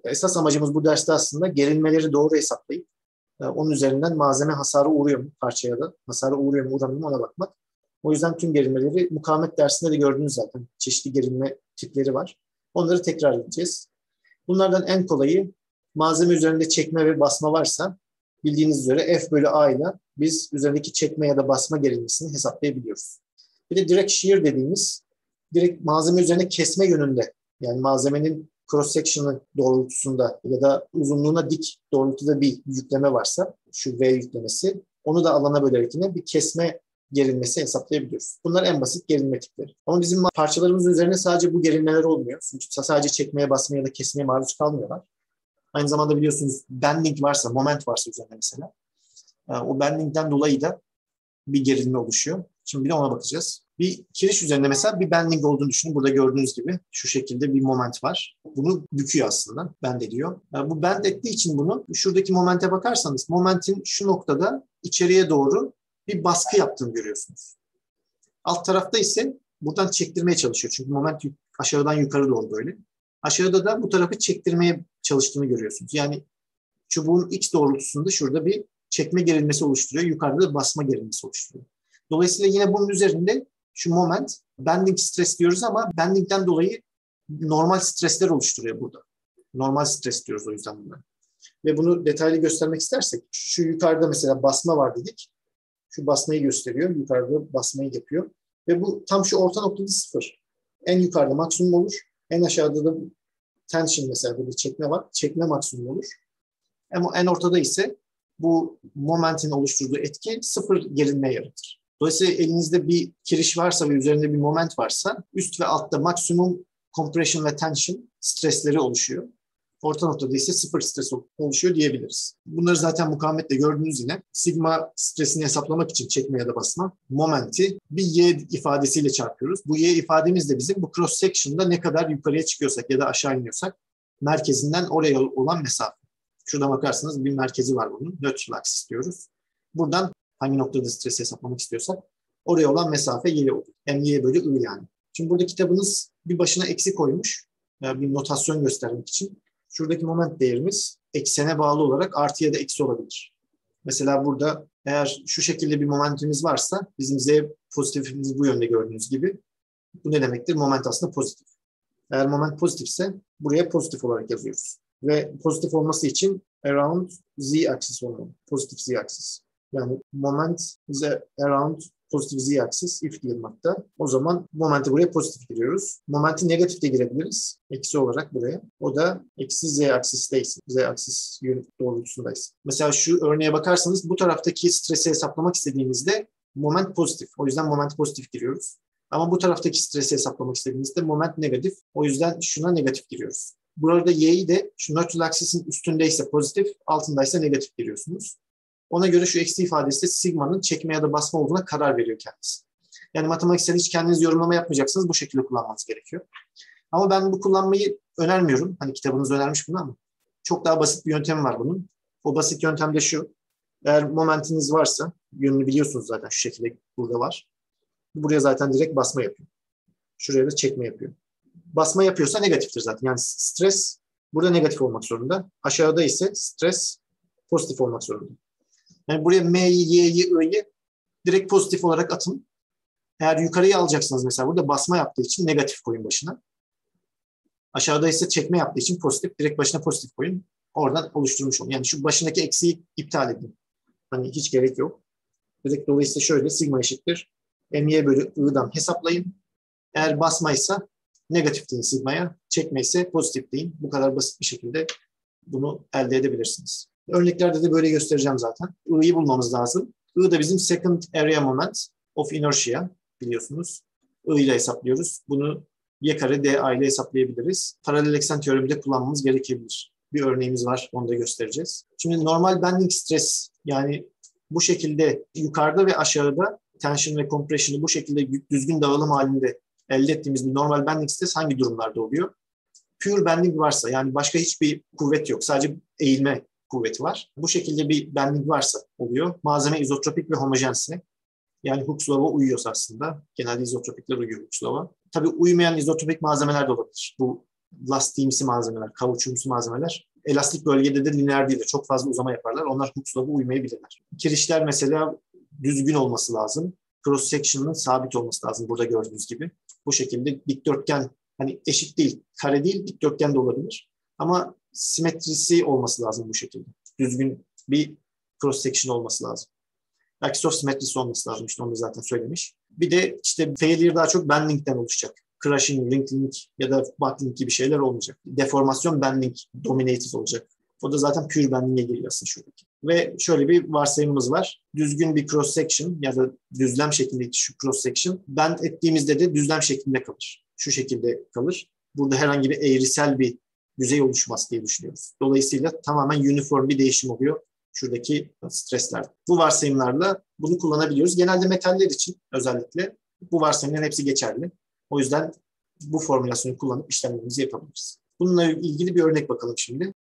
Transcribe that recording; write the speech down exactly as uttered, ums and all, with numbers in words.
Esas amacımız bu derste aslında gerilmeleri doğru hesaplayıp e, onun üzerinden malzeme hasarı uğruyor mu parçaya da, hasarı uğruyor mu uğramıyor mu ona bakmak. O yüzden tüm gerilmeleri mukavemet dersinde de gördünüz zaten. Çeşitli gerilme tipleri var. Onları tekrar edeceğiz. Bunlardan en kolayı malzeme üzerinde çekme ve basma varsa bildiğiniz üzere F bölü A ile biz üzerindeki çekme ya da basma gerilmesini hesaplayabiliyoruz. Bir de direkt shear dediğimiz direkt malzeme üzerine kesme yönünde yani malzemenin cross section'ı doğrultusunda ya da uzunluğuna dik doğrultuda bir yükleme varsa şu V yüklemesi onu da alana bölerek yine bir kesme gerilmesi hesaplayabiliyoruz. Bunlar en basit gerilme tipleri. Ama bizim parçalarımızın üzerine sadece bu gerilmeler olmuyor. Çünkü sadece çekmeye, basmaya ya da kesmeye maruz kalmıyorlar. Aynı zamanda biliyorsunuz bending varsa, moment varsa üzerinde mesela. O bendingden dolayı da bir gerilme oluşuyor. Şimdi bir de ona bakacağız. Bir kiriş üzerinde mesela bir bending olduğunu düşünün. Burada gördüğünüz gibi şu şekilde bir moment var. Bunu büküyor aslında, bend ediyor. Yani bu bend ettiği için bunu, şuradaki momente bakarsanız, momentin şu noktada içeriye doğru bir baskı yaptığını görüyorsunuz. Alt tarafta ise buradan çektirmeye çalışıyor. Çünkü moment aşağıdan yukarı doğru böyle. Aşağıda da bu tarafı çektirmeye çalıştığını görüyorsunuz. Yani çubuğun iç doğrultusunda şurada bir çekme gerilmesi oluşturuyor. Yukarıda da basma gerilmesi oluşturuyor. Dolayısıyla yine bunun üzerinde şu moment, bending stres diyoruz ama bendingden dolayı normal stresler oluşturuyor burada. Normal stres diyoruz o yüzden buna. Ve bunu detaylı göstermek istersek, şu yukarıda mesela basma var dedik. Şu basmayı gösteriyor. Yukarıda basmayı yapıyor. Ve bu tam şu orta noktada sıfır. En yukarıda maksimum olur. En aşağıda da tension mesela burada çekme var. Çekme maksimum olur. Ama en ortada ise bu momentin oluşturduğu etki sıfır gerilme yaratır. Dolayısıyla elinizde bir kiriş varsa ve üzerinde bir moment varsa üst ve altta maksimum compression ve tension stresleri oluşuyor. Orta noktada ise sıfır stres oluşuyor diyebiliriz. Bunları zaten mukavemetle gördüğünüz yine sigma stresini hesaplamak için çekme ya da basma momenti bir y ifadesiyle çarpıyoruz. Bu y ifademiz de bizim bu cross section'da ne kadar yukarıya çıkıyorsak ya da aşağı iniyorsak merkezinden oraya olan mesafe. Şurada bakarsanız bir merkezi var bunun. Neutral axis diyoruz. Buradan hangi noktada stresi hesaplamak istiyorsak oraya olan mesafe y olur. M y bölü I yani. Şimdi burada kitabınız bir başına eksi koymuş. Yani bir notasyon göstermek için. Şuradaki moment değerimiz eksene bağlı olarak artı ya da eksi olabilir. Mesela burada eğer şu şekilde bir momentimiz varsa bizim z pozitifimiz bu yönde gördüğünüz gibi. Bu ne demektir? Moment aslında pozitif. Eğer moment pozitifse buraya pozitif olarak yazıyoruz. Ve pozitif olması için around z axis olmalı. Pozitif z axis. Yani moment is around pozitif z axis if diyelim hatta. O zaman momenti buraya pozitif giriyoruz. Momenti negatif de girebiliriz. Eksi olarak buraya. O da eksi z aksisteyse. Z aksis doğrultusundaysa. Mesela şu örneğe bakarsanız bu taraftaki stresi hesaplamak istediğimizde moment pozitif. O yüzden moment pozitif giriyoruz. Ama bu taraftaki stresi hesaplamak istediğimizde moment negatif. O yüzden şuna negatif giriyoruz. Burada y'yi de şu neutral aksisin üstündeyse pozitif, altındaysa negatif giriyorsunuz. Ona göre şu eksi ifadesi de sigma'nın çekme ya da basma olduğuna karar veriyor kendisi. Yani matematiksel hiç kendiniz yorumlama yapmayacaksınız. Bu şekilde kullanmanız gerekiyor. Ama ben bu kullanmayı önermiyorum. Hani kitabınız önermiş bunu ama çok daha basit bir yöntemi var bunun. O basit yöntem de şu. Eğer momentiniz varsa, yönünü biliyorsunuz zaten şu şekilde burada var. Buraya zaten direkt basma yapıyor. Şuraya da çekme yapıyor. Basma yapıyorsa negatiftir zaten. Yani stres burada negatif olmak zorunda. Aşağıda ise stres pozitif olmak zorunda. Yani buraya M'yi, Y'yi, I'yi direkt pozitif olarak atın. Eğer yukarıya alacaksınız mesela burada basma yaptığı için negatif koyun başına. Aşağıda ise çekme yaptığı için pozitif. Direkt başına pozitif koyun. Oradan oluşturmuş olun. Yani şu başındaki eksiği iptal edin. Hani hiç gerek yok. Direkt dolayısıyla şöyle sigma eşittir. My bölü I'dan hesaplayın. Eğer basmaysa negatif deyin sigmaya. Çekme ise pozitif deyin. Bu kadar basit bir şekilde bunu elde edebilirsiniz. Örneklerde de böyle göstereceğim zaten. I'yi bulmamız lazım. I da bizim second area moment of inertia biliyorsunuz. I ile hesaplıyoruz. Bunu y kare dA ile hesaplayabiliriz. Paralel eksen teoreminde kullanmamız gerekebilir. Bir örneğimiz var. Onu da göstereceğiz. Şimdi normal bending stres yani bu şekilde yukarıda ve aşağıda tension ve compression'ı bu şekilde düzgün dağılım halinde elde ettiğimiz bir normal bending stres hangi durumlarda oluyor? Pure bending varsa yani başka hiçbir kuvvet yok. Sadece eğilme kuvveti var. Bu şekilde bir bending varsa oluyor. Malzeme izotropik ve homojense. Yani Hooke's Law'a uyuyorsa aslında. Genelde izotropikler uyuyor Hooke's Law'a. Tabii uymayan izotropik malzemeler de olabilir. Bu lastikimsi malzemeler, kauçumsu malzemeler elastik bölgede de lineer değildir. Çok fazla uzama yaparlar. Onlar Hooke's law'a uymayabilirler. Kirişler mesela düzgün olması lazım. Cross section'ın sabit olması lazım burada gördüğünüz gibi. Bu şekilde dikdörtgen, hani eşit değil, kare değil, dikdörtgen de olabilir. Ama simetrisi olması lazım bu şekilde. Düzgün bir cross section olması lazım. Axis of simetrisi olması lazım. İşte onu da zaten söylemiş. Bir de işte failure daha çok bending'den oluşacak. Crushing, wrinkling ya da buckling gibi şeyler olmayacak. Deformasyon bending dominated olacak. O da zaten pure bending'e giriyor aslında şuradaki. Ve şöyle bir varsayımımız var. Düzgün bir cross section ya da düzlem şeklindeki şu cross section bend ettiğimizde de düzlem şeklinde kalır. Şu şekilde kalır. Burada herhangi bir eğrisel bir yüzey oluşmaz diye düşünüyoruz. Dolayısıyla tamamen uniform bir değişim oluyor şuradaki stresler. Bu varsayımlarla bunu kullanabiliyoruz. Genelde metaller için özellikle bu varsayımların hepsi geçerli. O yüzden bu formülasyonu kullanıp işlemlerimizi yapabiliriz. Bununla ilgili bir örnek bakalım şimdi.